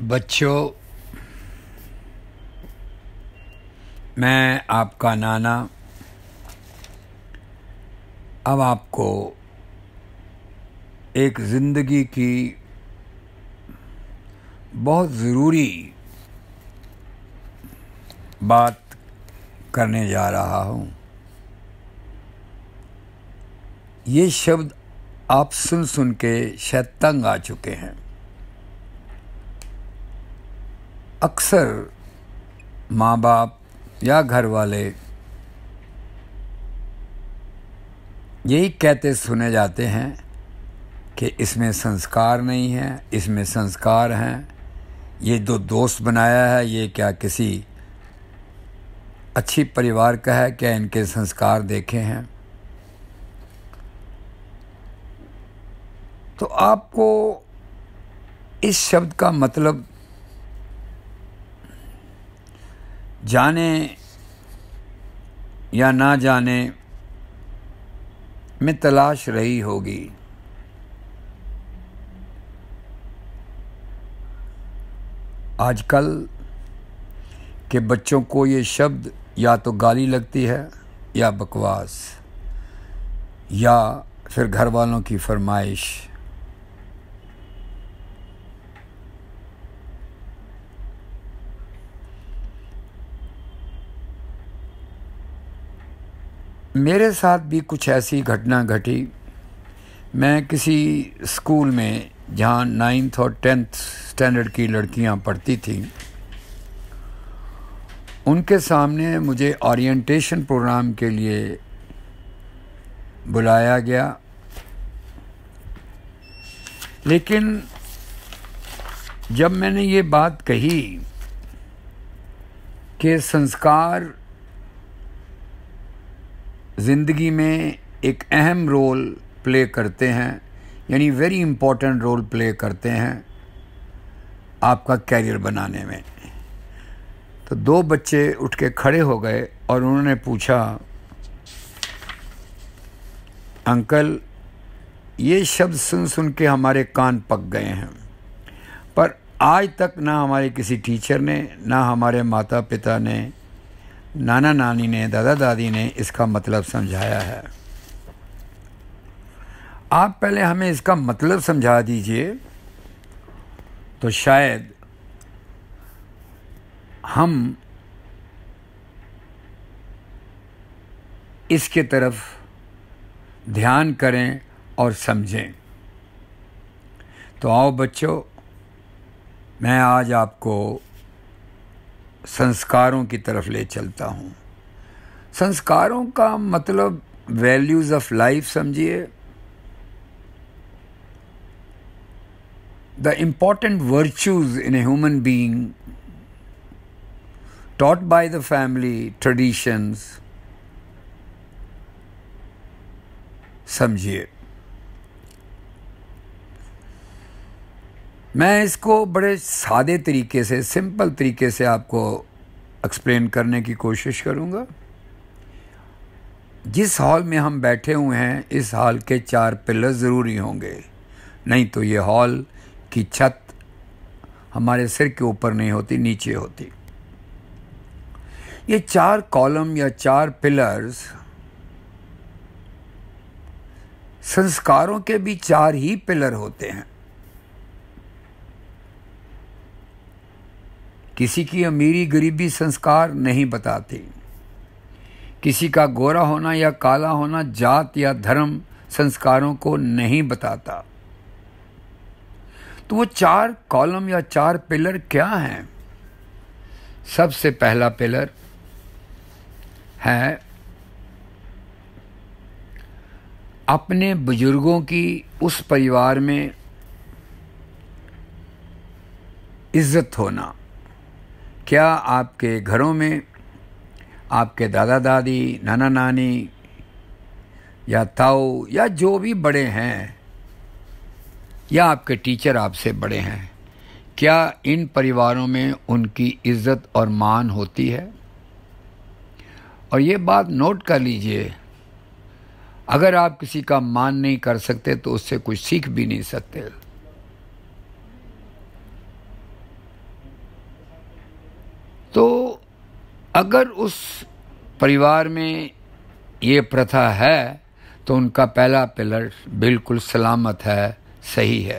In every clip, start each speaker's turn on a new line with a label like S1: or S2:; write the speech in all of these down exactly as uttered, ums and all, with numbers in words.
S1: बच्चों, मैं आपका नाना अब आपको एक ज़िंदगी की बहुत ज़रूरी बात करने जा रहा हूँ। ये शब्द आप सुन सुन के शायद तंग आ चुके हैं। अक्सर माँ बाप या घर वाले यही कहते सुने जाते हैं कि इसमें संस्कार नहीं है, इसमें संस्कार हैं, ये दो दोस्त बनाया है, ये क्या किसी अच्छी परिवार का है, क्या इनके संस्कार देखे हैं। तो आपको इस शब्द का मतलब जाने या ना जाने में तलाश रही होगी। आजकल के बच्चों को ये शब्द या तो गाली लगती है या बकवास या फिर घर वालों की फरमाइश। मेरे साथ भी कुछ ऐसी घटना घटी। मैं किसी स्कूल में जहाँ नाइन्थ और टेंथ स्टैंडर्ड की लड़कियाँ पढ़ती थीं, उनके सामने मुझे ओरिएंटेशन प्रोग्राम के लिए बुलाया गया। लेकिन जब मैंने ये बात कही कि संस्कार ज़िंदगी में एक अहम रोल प्ले करते हैं, यानी वेरी इम्पोर्टेंट रोल प्ले करते हैं आपका कैरियर बनाने में, तो दो बच्चे उठ के खड़े हो गए और उन्होंने पूछा, अंकल ये शब्द सुन सुन के हमारे कान पक गए हैं, पर आज तक ना हमारे किसी टीचर ने, ना हमारे माता पिता ने, नाना नानी ने, दादा दादी ने इसका मतलब समझाया है। आप पहले हमें इसका मतलब समझा दीजिए, तो शायद हम इसके तरफ ध्यान करें और समझें। तो आओ बच्चों, मैं आज आपको संस्कारों की तरफ ले चलता हूँ। संस्कारों का मतलब वैल्यूज़ ऑफ लाइफ समझिए। The important virtues in a human being taught by the family traditions समझिए। मैं इसको बड़े सादे तरीके से, सिंपल तरीके से आपको एक्सप्लेन करने की कोशिश करूँगा। जिस हॉल में हम बैठे हुए हैं, इस हॉल के चार पिलर ज़रूरी होंगे, नहीं तो ये हॉल की छत हमारे सिर के ऊपर नहीं होती, नीचे होती। ये चार कॉलम या चार पिलर्स, संस्कारों के भी चार ही पिलर होते हैं। किसी की अमीरी गरीबी संस्कार नहीं बताती, किसी का गोरा होना या काला होना जात या धर्म संस्कारों को नहीं बताता। तो वो चार कॉलम या चार पिलर क्या हैं? सबसे पहला पिलर है अपने बुजुर्गों की उस परिवार में इज्जत होना। क्या आपके घरों में आपके दादा दादी, नाना नानी या ताऊ या जो भी बड़े हैं, या आपके टीचर आपसे बड़े हैं, क्या इन परिवारों में उनकी इज्जत और मान होती है? और ये बात नोट कर लीजिए, अगर आप किसी का मान नहीं कर सकते तो उससे कुछ सीख भी नहीं सकते। तो अगर उस परिवार में ये प्रथा है तो उनका पहला पिलर बिल्कुल सलामत है, सही है।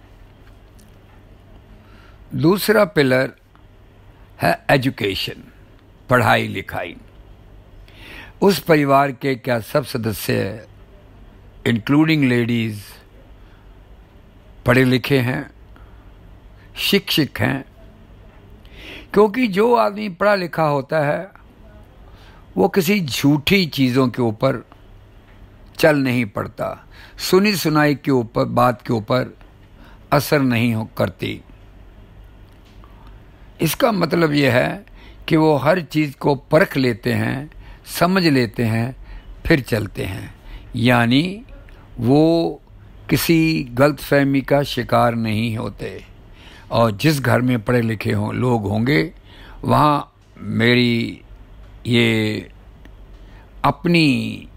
S1: दूसरा पिलर है एजुकेशन, पढ़ाई लिखाई। उस परिवार के क्या सब सदस्य इंक्लूडिंग लेडीज़ पढ़े लिखे हैं, शिक्षित हैं? क्योंकि जो आदमी पढ़ा लिखा होता है वो किसी झूठी चीज़ों के ऊपर चल नहीं पड़ता, सुनी सुनाई के ऊपर बात के ऊपर असर नहीं हो करती। इसका मतलब यह है कि वो हर चीज़ को परख लेते हैं, समझ लेते हैं, फिर चलते हैं। यानी वो किसी गलतफहमी का शिकार नहीं होते। और जिस घर में पढ़े लिखे हों लोग होंगे, वहाँ मेरी ये अपनी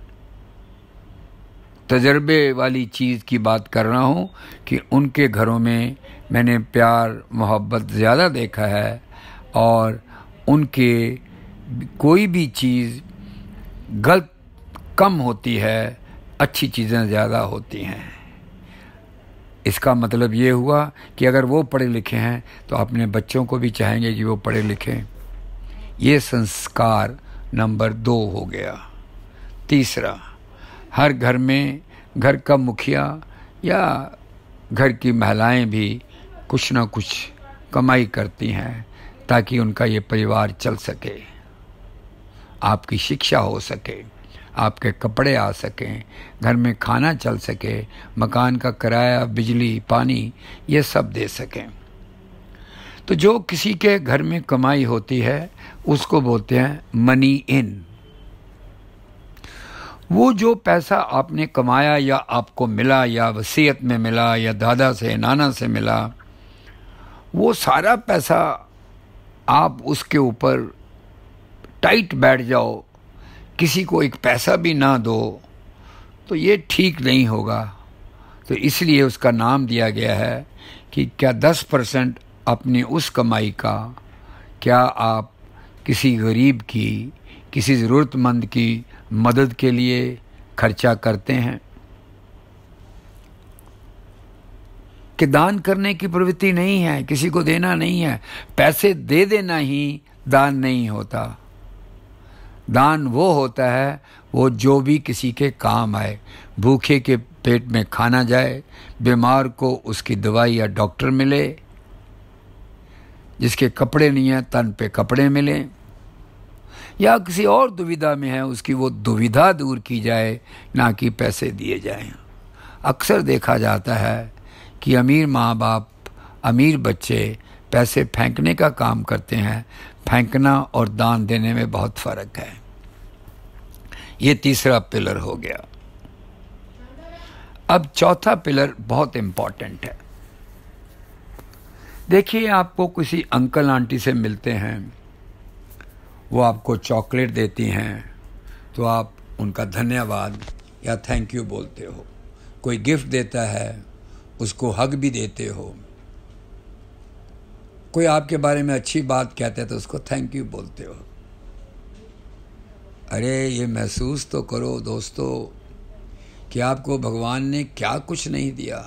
S1: तजर्बे वाली चीज़ की बात कर रहा हूँ कि उनके घरों में मैंने प्यार मोहब्बत ज़्यादा देखा है और उनके कोई भी चीज़ गलत कम होती है, अच्छी चीज़ें ज़्यादा होती हैं। इसका मतलब ये हुआ कि अगर वो पढ़े लिखे हैं तो अपने बच्चों को भी चाहेंगे कि वो पढ़े लिखें। ये संस्कार नंबर दो हो गया। तीसरा, हर घर में घर का मुखिया या घर की महिलाएं भी कुछ ना कुछ कमाई करती हैं ताकि उनका ये परिवार चल सके, आपकी शिक्षा हो सके, आपके कपड़े आ सकें, घर में खाना चल सके, मकान का किराया, बिजली, पानी ये सब दे सकें। तो जो किसी के घर में कमाई होती है उसको बोलते हैं मनी इन। वो जो पैसा आपने कमाया या आपको मिला या वसीयत में मिला या दादा से नाना से मिला, वो सारा पैसा आप उसके ऊपर टाइट बैठ जाओ, किसी को एक पैसा भी ना दो, तो ये ठीक नहीं होगा। तो इसलिए उसका नाम दिया गया है कि क्या दस परसेंट अपनी उस कमाई का क्या आप किसी गरीब की, किसी ज़रूरतमंद की मदद के लिए खर्चा करते हैं? कि दान करने की प्रवृत्ति नहीं है, किसी को देना नहीं है। पैसे दे देना ही दान नहीं होता। दान वो होता है वो जो भी किसी के काम आए, भूखे के पेट में खाना जाए, बीमार को उसकी दवाई या डॉक्टर मिले, जिसके कपड़े नहीं हैं तन पे कपड़े मिले, या किसी और दुविधा में है उसकी वो दुविधा दूर की जाए, ना कि पैसे दिए जाएं। अक्सर देखा जाता है कि अमीर माँ बाप, अमीर बच्चे पैसे फेंकने का काम करते हैं। फेंकना और दान देने में बहुत फ़र्क है। ये तीसरा पिलर हो गया। अब चौथा पिलर बहुत इम्पॉर्टेंट है। देखिए, आपको किसी अंकल आंटी से मिलते हैं, वो आपको चॉकलेट देती हैं तो आप उनका धन्यवाद या थैंक यू बोलते हो। कोई गिफ्ट देता है उसको हग भी देते हो। कोई आपके बारे में अच्छी बात कहता है तो उसको थैंक यू बोलते हो। अरे ये महसूस तो करो दोस्तों कि आपको भगवान ने क्या कुछ नहीं दिया।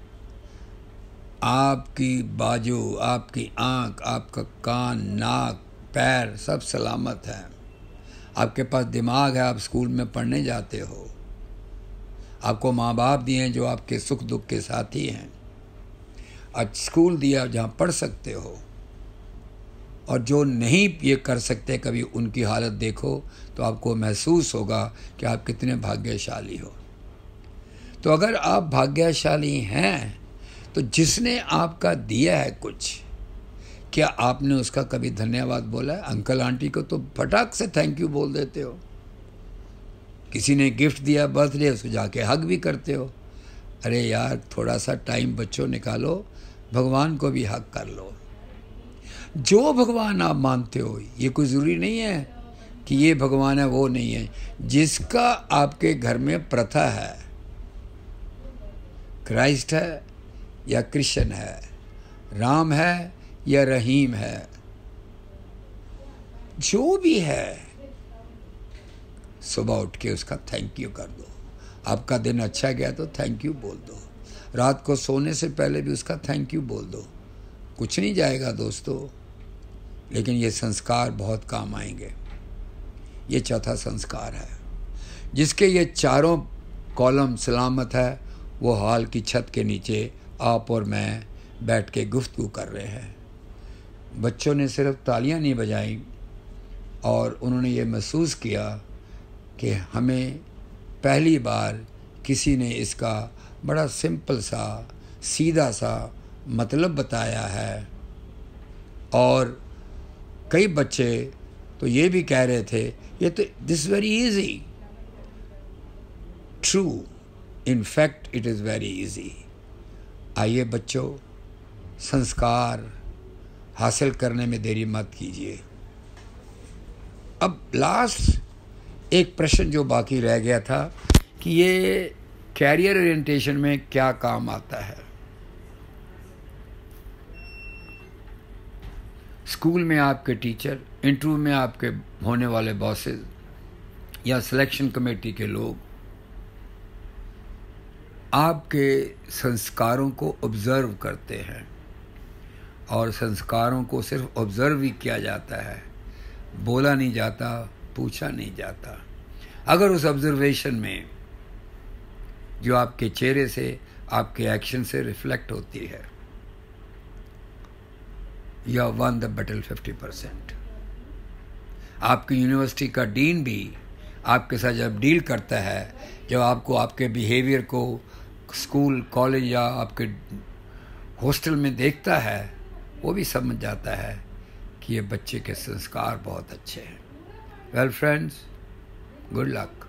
S1: आपकी बाजू, आपकी आँख, आपका कान, नाक, पैर सब सलामत है। आपके पास दिमाग है, आप स्कूल में पढ़ने जाते हो। आपको माँ बाप दिए हैं जो आपके सुख दुख के साथी हैं। आज स्कूल दिया जहाँ पढ़ सकते हो। और जो नहीं ये कर सकते, कभी उनकी हालत देखो तो आपको महसूस होगा कि आप कितने भाग्यशाली हो। तो अगर आप भाग्यशाली हैं तो जिसने आपका दिया है कुछ, क्या आपने उसका कभी धन्यवाद बोला है? अंकल आंटी को तो फटाक से थैंक यू बोल देते हो। किसी ने गिफ्ट दिया बर्थडे, उसको जाके हग भी करते हो। अरे यार, थोड़ा सा टाइम बच्चों निकालो, भगवान को भी हग कर लो। जो भगवान आप मानते हो, ये कोई ज़रूरी नहीं है कि ये भगवान है वो नहीं है। जिसका आपके घर में प्रथा है, क्राइस्ट है या कृष्ण है, राम है या रहीम है, जो भी है सुबह उठ के उसका थैंक यू कर दो। आपका दिन अच्छा गया तो थैंक यू बोल दो। रात को सोने से पहले भी उसका थैंक यू बोल दो। कुछ नहीं जाएगा दोस्तों, लेकिन ये संस्कार बहुत काम आएंगे। ये चौथा संस्कार है। जिसके ये चारों कॉलम सलामत है, वो हॉल की छत के नीचे आप और मैं बैठ के गुफ्तगू कर रहे हैं। बच्चों ने सिर्फ तालियां नहीं बजाई और उन्होंने ये महसूस किया कि हमें पहली बार किसी ने इसका बड़ा सिंपल सा सीधा सा मतलब बताया है। और कई बच्चे तो ये भी कह रहे थे ये तो this very easy. True, in fact it is very easy. आइए बच्चों, संस्कार हासिल करने में देरी मत कीजिए। अब लास्ट एक प्रश्न जो बाकी रह गया था कि ये कैरियर ओरिएंटेशन में क्या काम आता है। स्कूल में आपके टीचर, इंटरव्यू में आपके होने वाले बॉसेस या सिलेक्शन कमेटी के लोग आपके संस्कारों को ऑब्जर्व करते हैं, और संस्कारों को सिर्फ ऑब्जर्व ही किया जाता है, बोला नहीं जाता, पूछा नहीं जाता। अगर उस ऑब्जर्वेशन में जो आपके चेहरे से, आपके एक्शन से रिफ्लेक्ट होती है, you have won the battle fifty percent. आपकी यूनिवर्सिटी का डीन भी आपके साथ जब डील करता है, जब आपको आपके बिहेवियर को स्कूल, कॉलेज या आपके हॉस्टल में देखता है, वो भी समझ जाता है कि ये बच्चे के संस्कार बहुत अच्छे हैं। Well friends, good luck.